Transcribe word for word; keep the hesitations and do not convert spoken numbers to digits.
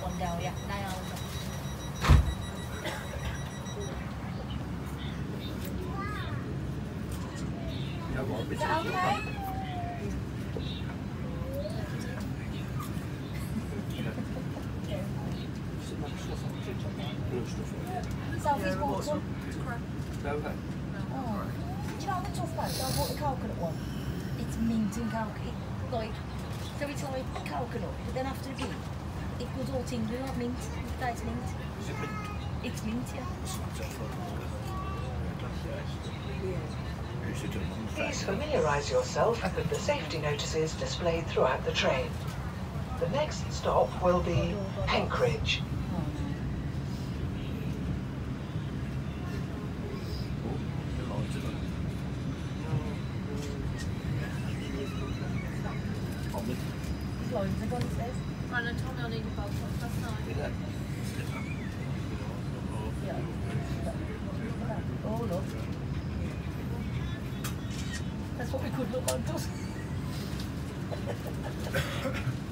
one go, yeah. Now. Is that okay? Sophie's bought some. Okay. Oh. Do you know the tough one? I bought the coconut one. It's mint and coconut. Like, so it's like coconut, but then after a bit, it goes all tingly like mint. It tastes mint. Is it mint? It's mint, yeah. Please familiarise yourself with the safety notices displayed throughout the train. The next stop will be Penkridge. Ryan told me I needed both last night. Yeah. Oh, look. That's what we could look on, doesn't it?